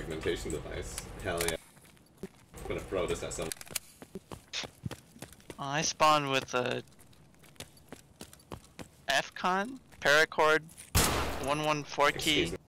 fragmentation device. Hell yeah. I'm gonna throw this at someone. I spawned with a FCON Paracord 114 key.